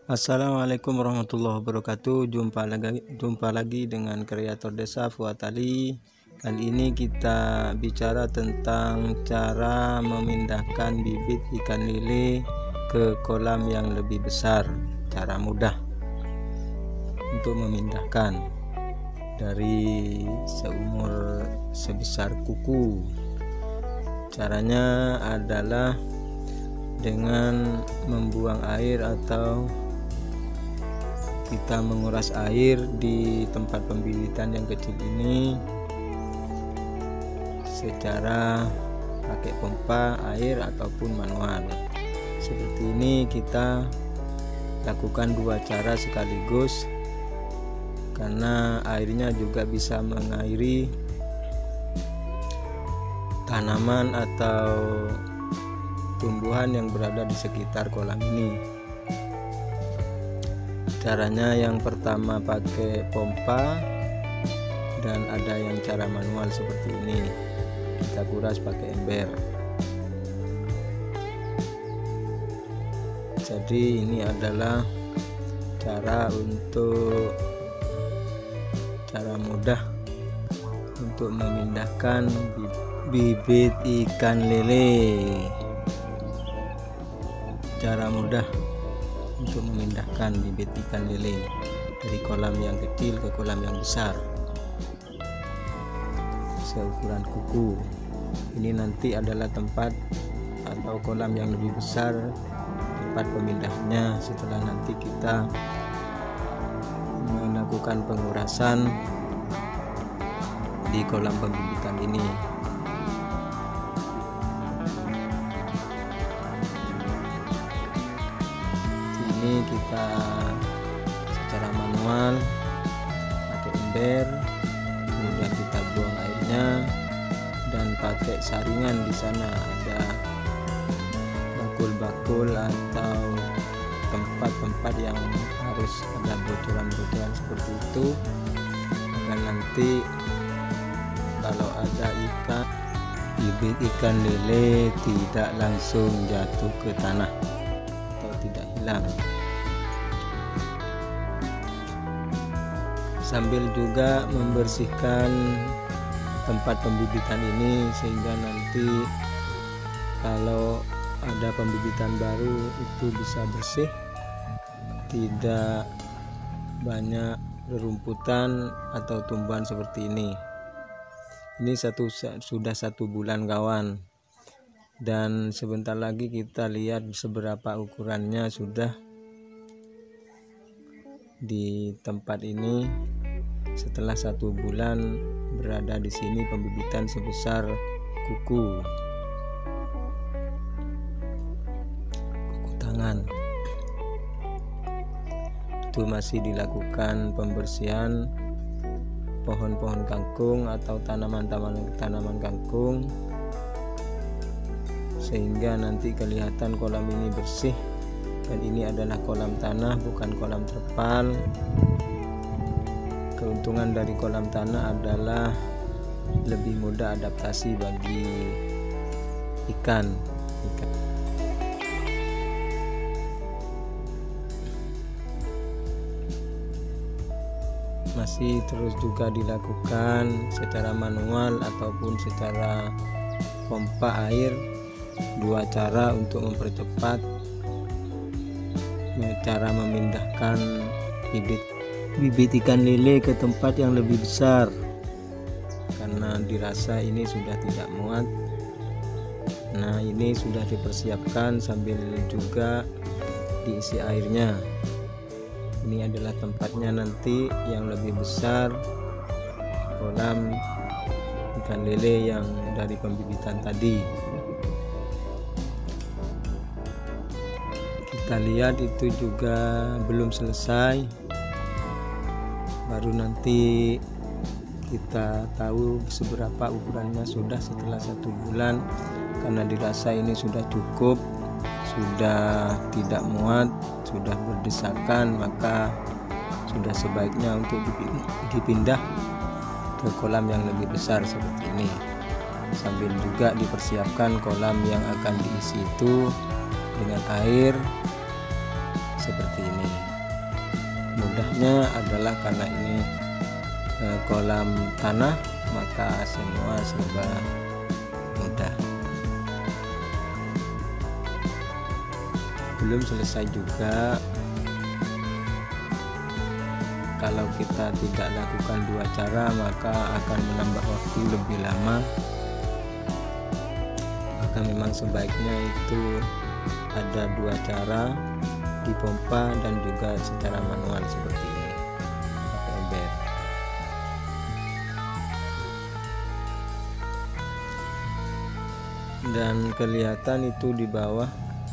Assalamualaikum warahmatullahi wabarakatuh. Jumpa lagi dengan kreator desa Fuad Ali. Kali ini kita bicara tentang cara memindahkan bibit ikan lele ke kolam yang lebih besar. Cara mudah untuk memindahkan dari seumur sebesar kuku. Caranya adalah dengan membuang air atau kita menguras air di tempat pembibitan yang kecil ini secara pakai pompa air ataupun manual. Seperti ini kita lakukan dua cara sekaligus karena airnya juga bisa mengairi tanaman atau tumbuhan yang berada di sekitar kolam ini. Caranya yang pertama pakai pompa dan ada yang cara manual seperti ini. Kita kuras pakai ember. Jadi ini adalah cara mudah untuk memindahkan bibit ikan lele. Cara mudah untuk memindahkan bibit ikan lele dari kolam yang kecil ke kolam yang besar seukuran kuku. Ini nanti adalah tempat atau kolam yang lebih besar tempat pemindahnya setelah nanti kita melakukan pengurasan di kolam pembibitan ini. Ini kita secara manual pakai ember, kemudian kita buang airnya dan pakai saringan. Di sana ada bakul-bakul atau tempat-tempat yang harus ada bocoran-bocoran seperti itu, dan nanti kalau ada bibit ikan lele tidak langsung jatuh ke tanah atau tidak hilang. Sambil juga membersihkan tempat pembibitan ini sehingga nanti kalau ada pembibitan baru itu bisa bersih, tidak banyak rerumputan atau tumbuhan seperti ini. Ini sudah 1 bulan kawan, dan sebentar lagi kita lihat seberapa ukurannya sudah di tempat ini. Setelah 1 bulan berada di sini, pembibitan sebesar kuku tangan. Itu masih dilakukan pembersihan pohon-pohon kangkung atau tanaman kangkung sehingga nanti kelihatan kolam ini bersih, dan ini adalah kolam tanah bukan kolam terpal. Keuntungan dari kolam tanah adalah lebih mudah adaptasi bagi ikan. Masih terus juga dilakukan secara manual ataupun secara pompa air. Dua cara untuk mempercepat cara memindahkan bibit ikan lele ke tempat yang lebih besar, karena dirasa ini sudah tidak muat. Nah, ini sudah dipersiapkan sambil juga diisi airnya. Ini adalah tempatnya nanti yang lebih besar, kolam ikan lele yang dari pembibitan tadi. Kita lihat itu juga belum selesai, baru nanti kita tahu seberapa ukurannya sudah setelah 1 bulan. Karena dirasa ini sudah cukup, sudah tidak muat, sudah berdesakan, maka sudah sebaiknya untuk dipindah ke kolam yang lebih besar seperti ini. Sambil juga dipersiapkan kolam yang akan diisi itu dengan air seperti ini. Mudahnya adalah karena ini kolam tanah, maka semua serba mudah. Belum selesai juga kalau kita tidak lakukan dua cara, maka akan menambah waktu lebih lama. Maka memang sebaiknya itu ada dua cara, dipompa dan juga secara manual seperti ini pakai ember. Dan kelihatan itu di bawah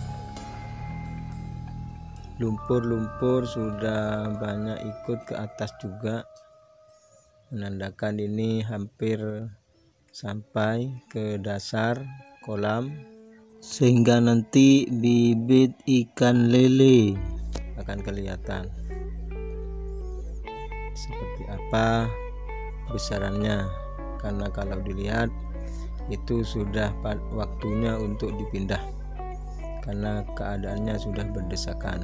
lumpur-lumpur sudah banyak ikut ke atas juga, menandakan ini hampir sampai ke dasar kolam, sehingga nanti bibit ikan lele akan kelihatan seperti apa besarannya. Karena kalau dilihat itu sudah waktunya untuk dipindah karena keadaannya sudah berdesakan.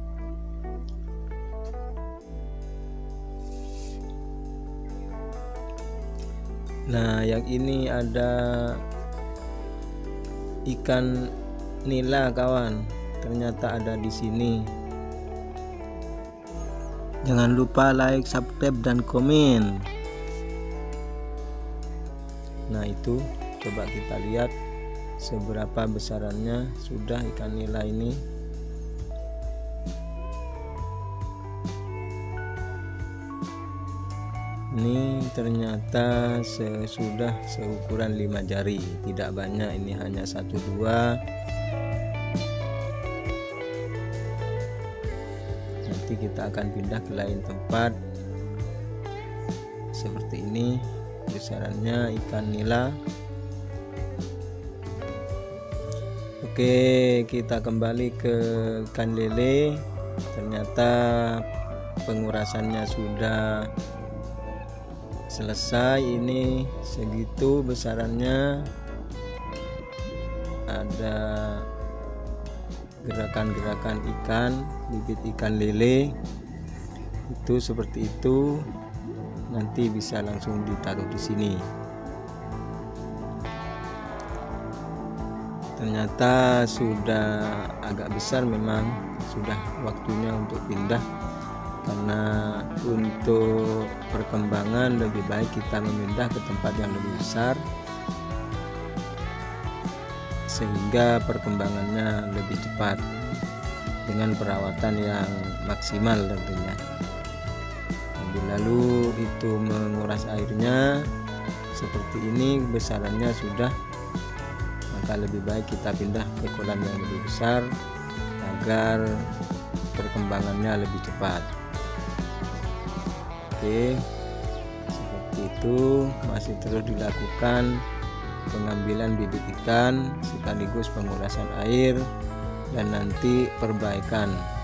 Nah, yang ini ada ikan nila kawan, ternyata ada di sini. Jangan lupa like, subscribe dan komen. Nah, itu coba kita lihat seberapa besarannya sudah ikan nila ini. Ini ternyata sudah seukuran 5 jari, tidak banyak, ini hanya 1-2. Nanti kita akan pindah ke lain tempat. Seperti ini besarannya ikan nila. Oke, kita kembali ke ikan lele. Ternyata pengurasannya sudah selesai. Ini segitu besarannya. Ada gerakan-gerakan ikan, bibit ikan lele itu seperti itu. Nanti bisa langsung ditaruh di sini. Ternyata sudah agak besar, memang sudah waktunya untuk pindah. Karena untuk perkembangan lebih baik kita memindah ke tempat yang lebih besar, sehingga perkembangannya lebih cepat dengan perawatan yang maksimal tentunya. Lalu itu menguras airnya seperti ini, besarannya sudah, maka lebih baik kita pindah ke kolam yang lebih besar agar perkembangannya lebih cepat. Oke, seperti itu. Masih terus dilakukan pengambilan bibit ikan sekaligus pengurasan air dan nanti perbaikan.